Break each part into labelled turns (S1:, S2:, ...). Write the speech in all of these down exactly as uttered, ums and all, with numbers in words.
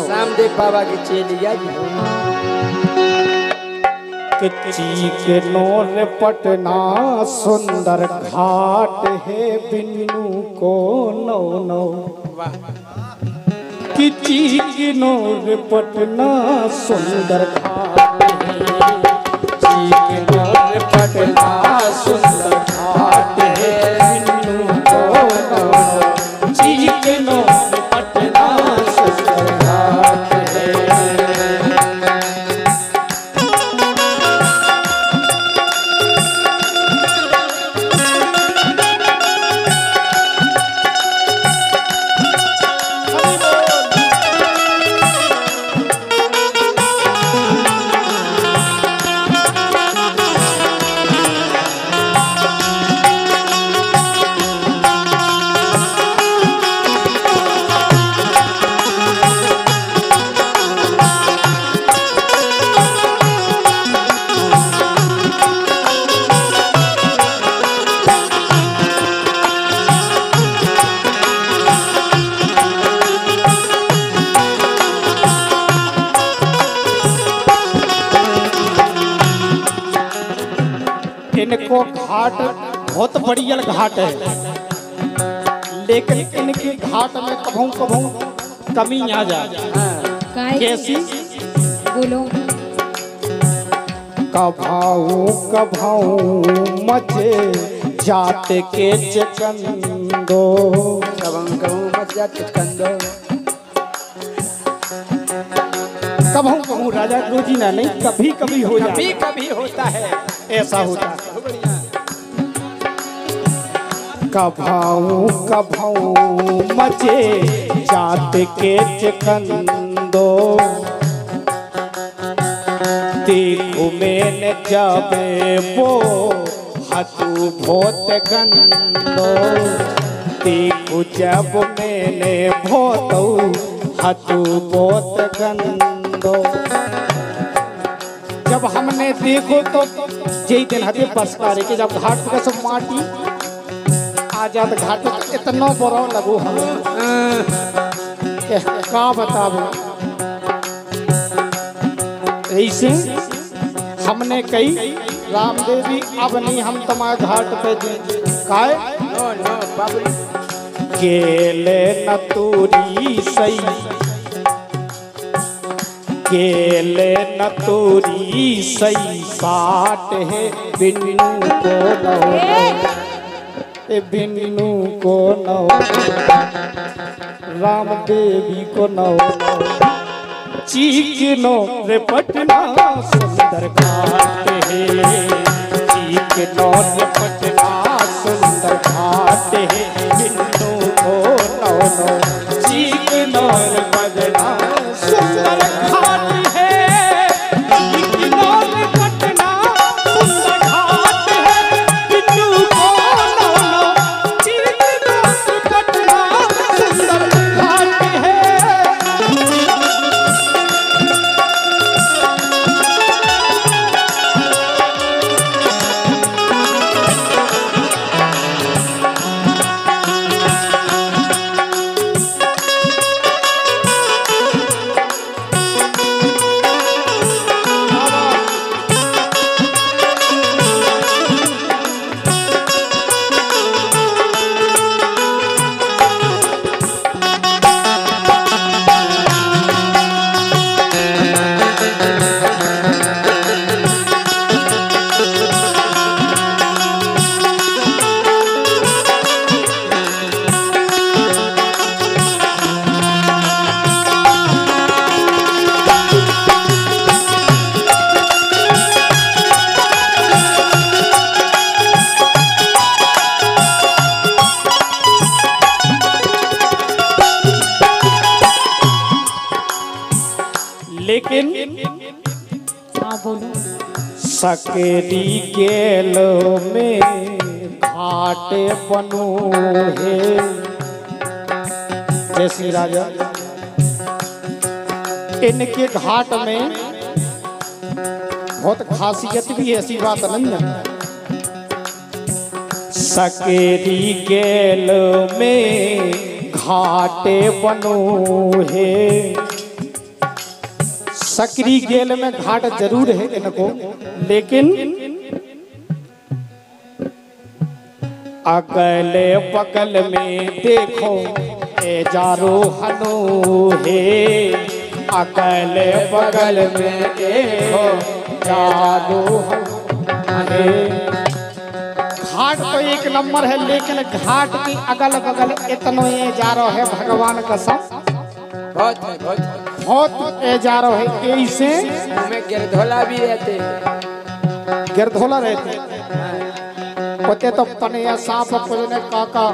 S1: रामदेव बाबा की चेलिया जी।
S2: के नोर पटना सुंदर घाट है बिन्नू को नौ नौ। किची के नोर पटना सुंदर घाट है, के नोर पटना सुंदर घाट है बिन्नू को नौ नौ। ची के नोर पटना सुंदर घाट है। इनको घाट बहुत बढ़िया घाट है, लेकिन इनके घाट में कभू कभू कमी आ जाए। कैसी?
S3: बोलो।
S2: कभाऊ कभाऊ मचे जाते के चकंदो,
S1: कभू कभू मच जाते चकंदो।
S2: कभू कभू राजा रोजीना नहीं, कभी कभी हो जाता,
S1: कभी कभी होता है,
S2: ऐसा होता है। कभाऊ कभाऊ मचे जाते के चकंदो, देखो मैंने जाबे वो हतु भोत गंदो, देखो जब मैंने भोत हतु भोत गंदो। जब हमने देखो तो जय दिन हते बस करे के जब घाट पे सब माटी आ जात घाट तो इतना बड़ा लगो हमें का बताबो। ऐसे हमने कही रामदेवी अब नहीं हम तुम्हारे घाट पे काए
S1: नो नो बाबू
S2: केले न तूरी सही, केले न तोरी सही साट है बिन्नू को नौ, ए बिन्नू को नौ, रामदेवी को नौ। चीकनो रे पटना सुंदर घाट है, चीकनो रे पटना सुंदर घाट है बिन्नू को नौ नौ। चीकनो रे पटना सुंदर घाट है, चीकनो रे पटना सुंदर घाट है बिन्नू को नौ नौ। चीकनो रे पटना सुंदर घाट है। लेकिन
S3: हाँ बोलो।
S2: सकेरी गेल में घाटे बनो है, जैसी राजा इनके घाट में बहुत खासियत भी है, ऐसी बात नहीं है। सकेरी गेल में घाटे बनो है, सकरी गेल में घाट जरूर है इनको, लेकिन अगले बगल में देखो ए जारो हनो है, अगले बगल में देखो जारो हनो। घाट तो एक नंबर है, लेकिन घाट की अगल बगल इतना ये जारो है भगवान का सब
S1: बहुत है, बहुत है।
S2: बहुत ए जारो है। ऐसे
S1: में गिरधोला भी रहते हैं।
S2: गिरधोला रहते होते तो पनिया सांप पुजने काका,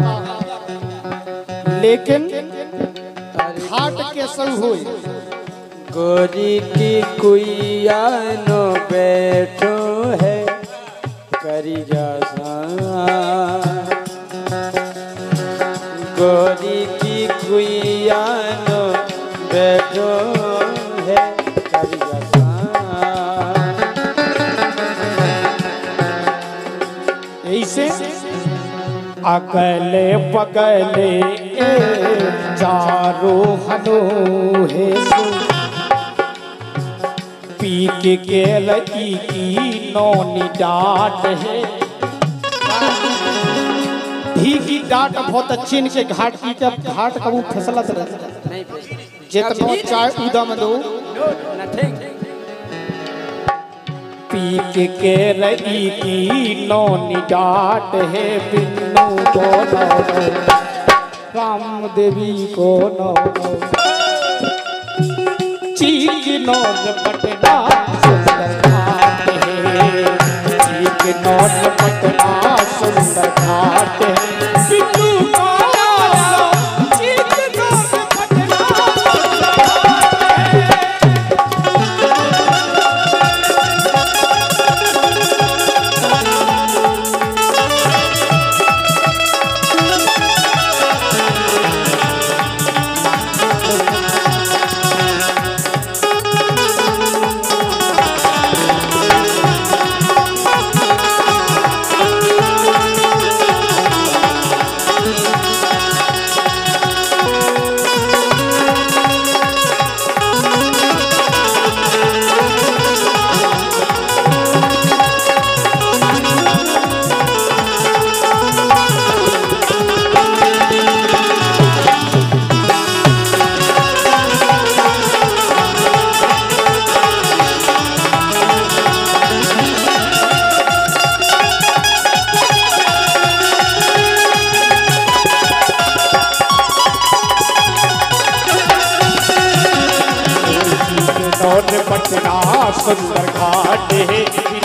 S2: लेकिन घाट के सब हुई
S1: गोरी की कुइया नो बैठो है करी जासा, गोरी की कुइया नो बैठो है करी जासा।
S2: ऐसे अगले बगले ए चारो हनो है सो, पी के गेल ई की नौनी डाट है। धी की डाट बहुत अच्छी इनके घाट की, जब घाट का वो फिसलत रहता है, जितना चाय उदम दो पी के के रही की नौनी डाट है। बिन्नू बोलो राम देवी को नो चीक नौन पटना सुंदर घाट है, चीक नौन पटना सुंदर घाट है। बिन्नू बोलो चीक नौन पटना सुंदर घाट है। पटना सुंदर घाट है।